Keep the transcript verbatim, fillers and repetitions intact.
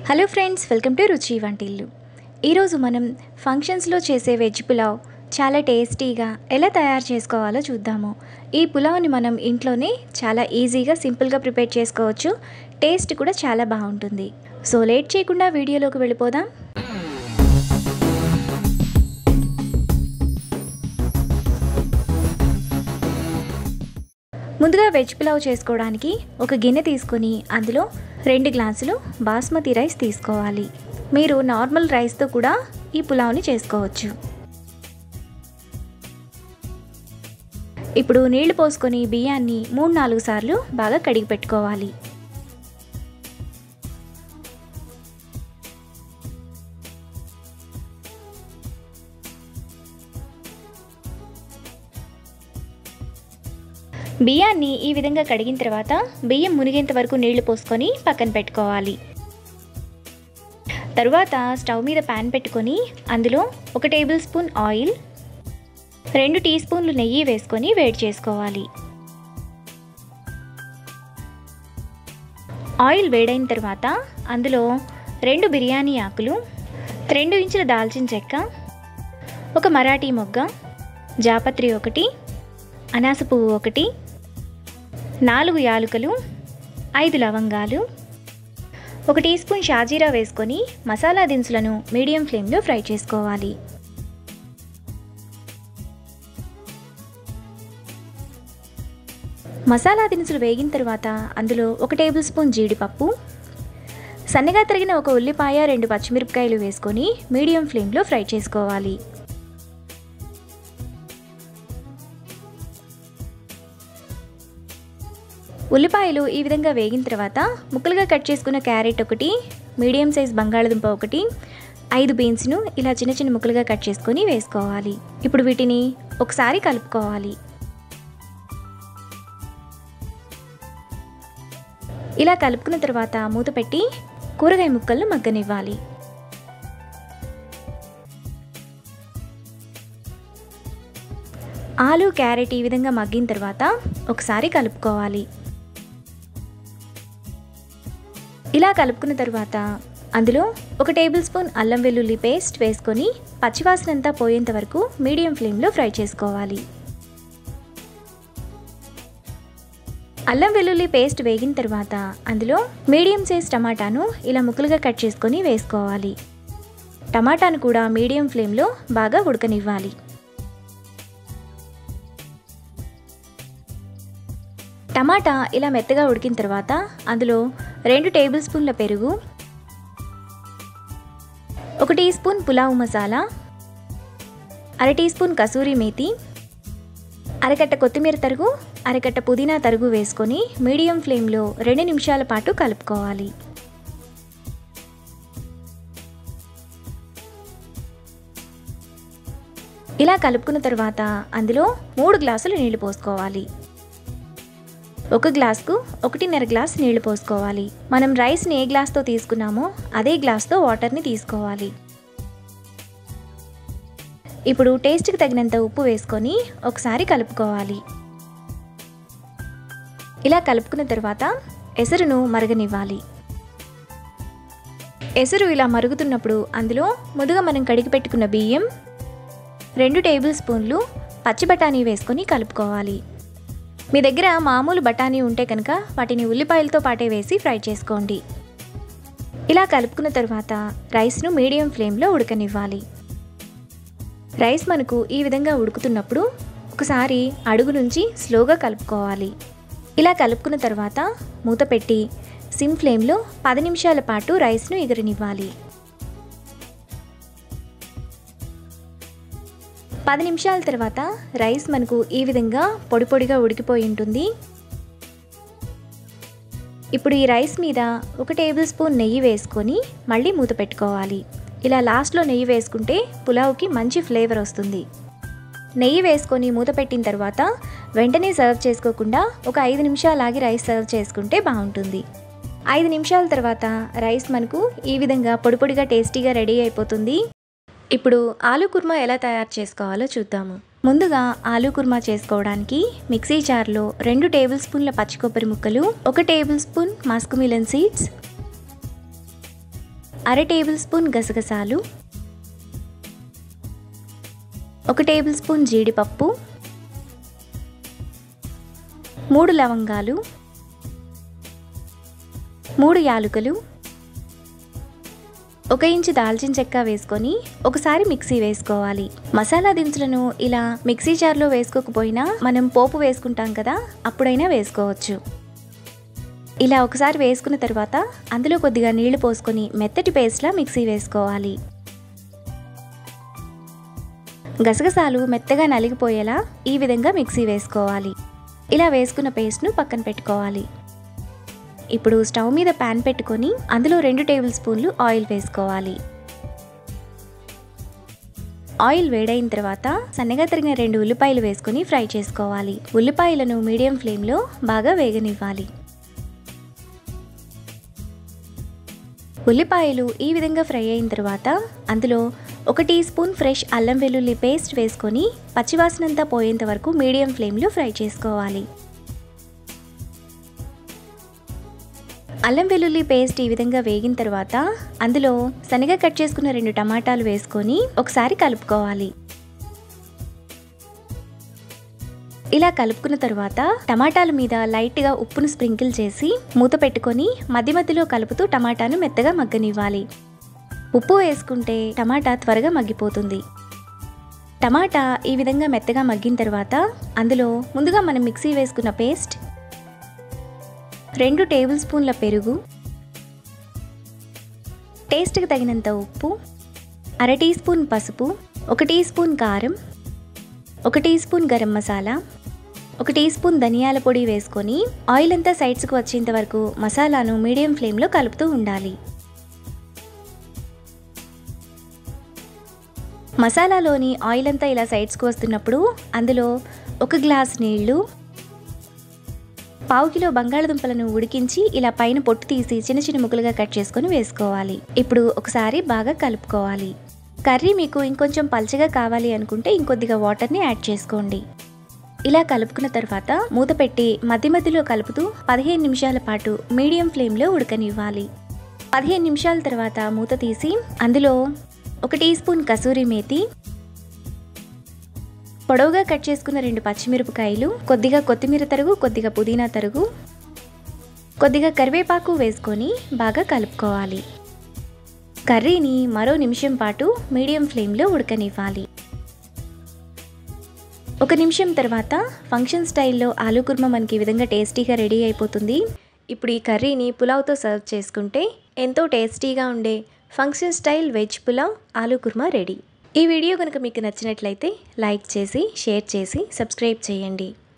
Hello friends, welcome to రుచి వంటిల్లు. ఈరోజు మనం ఫంక్షన్స్లో చేసే వెజ్ పులావ్ చాలా టేస్టీగా ఎలా తయారు చేసుకోవాలో చూద్దాము. ఈ పులావ్ని మనం ఇంట్లోనే చాలా ఈజీగా సింపుల్గా ప్రిపేర్ చేసుకోవచ్చు. టేస్ట్ కూడా చాలా బాగుంటుంది. సో లేట్ చేయకుండా వీడియోలోకి వెళ్ళిపోదాం. ముందుగా వెజ్ పులావ్ చేసుకోవడానికి ఒక గిన్నె తీసుకొని అందులో రెండు గ్లాసులు బాస్మతి రైస్ తీసుకోవాలి. మీరు నార్మల్ రైస్తో కూడా ఈ పులావ్ని చేసుకోవచ్చు. ఇప్పుడు నీళ్లు పోసుకొని బియ్యాన్ని మూడు నాలుగు సార్లు బాగా కడిగి పెట్టుకోవాలి. బియ్యాన్ని ఈ విధంగా కడిగిన తర్వాత బియ్యం మునిగేంత వరకు నీళ్లు పోసుకొని పక్కన పెట్టుకోవాలి. తరువాత స్టవ్ మీద ప్యాన్ పెట్టుకొని అందులో ఒక టేబుల్ స్పూన్ ఆయిల్, రెండు టీ స్పూన్లు నెయ్యి వేసుకొని వేడి చేసుకోవాలి. ఆయిల్ వేడైన తర్వాత అందులో రెండు బిర్యానీ ఆకులు, రెండు ఇంచుల దాల్చిన చెక్క, ఒక మరాఠీ మొగ్గ, జాపత్రి ఒకటి, అనాస పువ్వు ఒకటి, నాలుగు యాలుకలు, ఐదు లవంగాలు, ఒక టీ స్పూన్ షాజీరా వేసుకొని మసాలా దినుసులను మీడియం ఫ్లేమ్లో ఫ్రై చేసుకోవాలి. మసాలా దినుసులు వేగిన తర్వాత అందులో ఒక టేబుల్ స్పూన్ జీడిపప్పు, సన్నగా తరిగిన ఒక ఉల్లిపాయ, రెండు పచ్చిమిరపకాయలు వేసుకొని మీడియం ఫ్లేమ్లో ఫ్రై చేసుకోవాలి. ఉల్లిపాయలు ఈ విధంగా వేగిన తర్వాత ముక్కలుగా కట్ చేసుకున్న క్యారెట్ ఒకటి, మీడియం సైజ్ బంగాళదుంప ఒకటి, ఐదు బీన్స్ను ఇలా చిన్న చిన్న ముక్కలుగా కట్ చేసుకొని వేసుకోవాలి. ఇప్పుడు వీటిని ఒకసారి కలుపుకోవాలి. ఇలా కలుపుకున్న తర్వాత మూత పెట్టి కూరగాయ ముక్కలను మగ్గనివ్వాలి. ఆలు క్యారెట్ ఈ విధంగా మగ్గిన తర్వాత ఒకసారి కలుపుకోవాలి. ఇలా కలుపుకున్న తర్వాత అందులో ఒక టేబుల్ స్పూన్ అల్లం వెల్లుల్లి పేస్ట్ వేసుకొని పచ్చివాసన అంతా పోయేంత వరకు మీడియం ఫ్లేమ్లో ఫ్రై చేసుకోవాలి. అల్లం వెల్లుల్లి పేస్ట్ వేగిన తర్వాత అందులో మీడియం సైజ్ టమాటాను ఇలా ముక్కలుగా కట్ చేసుకొని వేసుకోవాలి. టమాటాను కూడా మీడియం ఫ్లేమ్లో బాగా ఉడకనివ్వాలి. టమాటా ఇలా మెత్తగా ఉడికిన తర్వాత అందులో రెండు టేబుల్ స్పూన్ల పెరుగు, ఒక టీ స్పూన్ పులావ్ మసాలా, అర టీ స్పూన్ కసూరి మేతి, అరకట్ట కొత్తిమీర తరుగు, అరకట్ట పుదీనా తరుగు వేసుకొని మీడియం ఫ్లేమ్లో రెండు నిమిషాల పాటు కలుపుకోవాలి. ఇలా కలుపుకున్న తర్వాత అందులో మూడు గ్లాసులు నీళ్లు పోసుకోవాలి. ఒక గ్లాస్కు ఒకటిన్నర గ్లాస్ నీళ్లు పోసుకోవాలి. మనం రైస్ని ఏ గ్లాస్తో తీసుకున్నామో అదే గ్లాస్తో వాటర్ని తీసుకోవాలి. ఇప్పుడు టేస్ట్కి తగినంత ఉప్పు వేసుకొని ఒకసారి కలుపుకోవాలి. ఇలా కలుపుకున్న తర్వాత ఎసరును మరగనివ్వాలి. ఎసరు ఇలా మరుగుతున్నప్పుడు అందులో ముందుగా మనం కడిగి పెట్టుకున్న బియ్యం, రెండు టేబుల్ స్పూన్లు పచ్చి బఠానీ వేసుకొని కలుపుకోవాలి. మీ దగ్గర మామూలు బఠానీ ఉంటే కనుక వాటిని ఉల్లిపాయలతో పాటే వేసి ఫ్రై చేసుకోండి. ఇలా కలుపుకున్న తర్వాత రైస్ను మీడియం ఫ్లేమ్లో ఉడకనివ్వాలి. రైస్ మనకు ఈ విధంగా ఉడుకుతున్నప్పుడు ఒకసారి అడుగు నుంచి స్లోగా కలుపుకోవాలి. ఇలా కలుపుకున్న తర్వాత మూత పెట్టి సిమ్ ఫ్లేమ్లో పది నిమిషాల పాటు రైస్ను ఎగరనివ్వాలి. పది నిమిషాల తర్వాత రైస్ మనకు ఈ విధంగా పొడి పొడిగా ఉడికిపోయి ఉంటుంది. ఇప్పుడు ఈ రైస్ మీద ఒక టేబుల్ స్పూన్ నెయ్యి వేసుకొని మళ్ళీ మూత పెట్టుకోవాలి. ఇలా లాస్ట్లో నెయ్యి వేసుకుంటే పులావ్కి మంచి ఫ్లేవర్ వస్తుంది. నెయ్యి వేసుకొని మూత పెట్టిన తర్వాత వెంటనే సర్వ్ చేసుకోకుండా ఒక ఐదు నిమిషాలు ఆగి రైస్ సర్వ్ చేసుకుంటే బాగుంటుంది. ఐదు నిమిషాల తర్వాత రైస్ మనకు ఈ విధంగా పొడి పొడిగా టేస్టీగా రెడీ అయిపోతుంది. ఇప్పుడు ఆలూ కుర్మా ఎలా తయారు చేసుకోవాలో చూద్దాము. ముందుగా ఆలూ కుర్మా చేసుకోవడానికి మిక్సీ జార్లో రెండు టేబుల్ స్పూన్ల పచ్చి కొబ్బరి ముక్కలు, ఒక tablespoon muskmelon seeds, అర టేబుల్ స్పూన్ గసగసాలు, ఒక టేబుల్ స్పూన్ జీడిపప్పు, మూడు లవంగాలు, మూడు యాలకులు, ఒక ఇంచు దాల్చిన చెక్క వేసుకొని ఒకసారి మిక్సీ వేసుకోవాలి. మసాలా దినుసులను ఇలా మిక్సీ జార్లో వేసుకోకపోయినా మనం పోపు వేసుకుంటాం కదా, అప్పుడైనా వేసుకోవచ్చు. ఇలా ఒకసారి వేసుకున్న తర్వాత అందులో కొద్దిగా నీళ్లు పోసుకొని మెత్తటి పేస్ట్లా మిక్సీ వేసుకోవాలి. గసగసాలు మెత్తగా నలిగిపోయేలా ఈ విధంగా మిక్సీ వేసుకోవాలి. ఇలా వేసుకున్న పేస్ట్ను పక్కన పెట్టుకోవాలి. ఇప్పుడు స్టవ్ మీద ప్యాన్ పెట్టుకొని అందులో రెండు టేబుల్ స్పూన్లు ఆయిల్ వేసుకోవాలి. ఆయిల్ వేడైన తర్వాత సన్నగా తరిగిన రెండు ఉల్లిపాయలు వేసుకొని ఫ్రై చేసుకోవాలి. ఉల్లిపాయలను మీడియం ఫ్లేమ్లో బాగా వేగనివ్వాలి. ఉల్లిపాయలు ఈ విధంగా ఫ్రై అయిన తర్వాత అందులో ఒక టీ స్పూన్ ఫ్రెష్ అల్లం వెల్లుల్లి పేస్ట్ వేసుకొని పచ్చివాసనంతా పోయేంత వరకు మీడియం ఫ్లేమ్లో ఫ్రై చేసుకోవాలి. అల్లం వెల్లుల్లి పేస్ట్ ఈ విధంగా వేగిన తర్వాత అందులో సన్నగా కట్ చేసుకున్న రెండు టమాటాలు వేసుకొని ఒకసారి కలుపుకోవాలి. ఇలా కలుపుకున్న తర్వాత టమాటాల మీద లైట్గా ఉప్పును స్ప్రింకిల్ చేసి మూత పెట్టుకొని మధ్య మధ్యలో కలుపుతూ టమాటాను మెత్తగా మగ్గనివ్వాలి. ఉప్పు వేసుకుంటే టమాటా త్వరగా మగ్గిపోతుంది. టమాటా ఈ విధంగా మెత్తగా మగ్గిన తర్వాత అందులో ముందుగా మనం మిక్సీ వేసుకున్న పేస్ట్, రెండు టేబుల్ స్పూన్ల పెరుగు, టేస్ట్కి తగినంత ఉప్పు, అర టీ స్పూన్ పసుపు, ఒక టీ స్పూన్ కారం, ఒక టీ స్పూన్ గరం మసాలా, ఒక టీ స్పూన్ ధనియాల పొడి వేసుకొని ఆయిల్ అంతా సైడ్స్కి వచ్చేంత వరకు మసాలాను మీడియం ఫ్లేమ్లో కలుపుతూ ఉండాలి. మసాలాలోని ఆయిల్ అంతా ఇలా సైడ్స్కి వస్తున్నప్పుడు అందులో ఒక గ్లాస్ నీళ్లు, పావు కిలో బంగాళదుంపలను ఉడికించి ఇలా పైన పొట్టు తీసి చిన్న చిన్న ముక్కలుగా కట్ చేసుకొని వేసుకోవాలి. ఇప్పుడు ఒకసారి బాగా కలుపుకోవాలి. కర్రీ మీకు ఇంకొంచెం పల్చగా కావాలి అనుకుంటే ఇంకొద్దిగా వాటర్ని యాడ్ చేసుకోండి. ఇలా కలుపుకున్న తర్వాత మూత పెట్టి మధ్య మధ్యలో కలుపుతూ పదిహేను నిమిషాల పాటు మీడియం ఫ్లేమ్లో ఉడకనివ్వాలి. పదిహేను నిమిషాల తర్వాత మూత తీసి అందులో ఒక టీ స్పూన్ కసూరి మేతి, పొడవుగా కట్ చేసుకున్న రెండు పచ్చిమిరపకాయలు, కొద్దిగా కొత్తిమీర తరుగు, కొద్దిగా పుదీనా తరుగు, కొద్దిగా కరివేపాకు వేసుకొని బాగా కలుపుకోవాలి. కర్రీని మరో నిమిషం పాటు మీడియం ఫ్లేమ్లో ఉడకనివ్వాలి. ఒక నిమిషం తర్వాత ఫంక్షన్ స్టైల్లో ఆలూ కుర్మా మనకి ఈ విధంగా టేస్టీగా రెడీ అయిపోతుంది. ఇప్పుడు ఈ కర్రీని పులావ్తో సర్వ్ చేసుకుంటే ఎంతో టేస్టీగా ఉండే function style veg pulao aloo kurma ready. ఈ వీడియో కనుక మీకు నచ్చినట్లయితే లైక్ చేసి, షేర్ చేసి, సబ్స్క్రైబ్ చేయండి.